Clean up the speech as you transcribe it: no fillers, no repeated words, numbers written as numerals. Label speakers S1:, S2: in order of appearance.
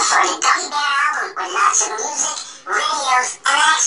S1: for the Gummy Bear album with lots of music, videos, and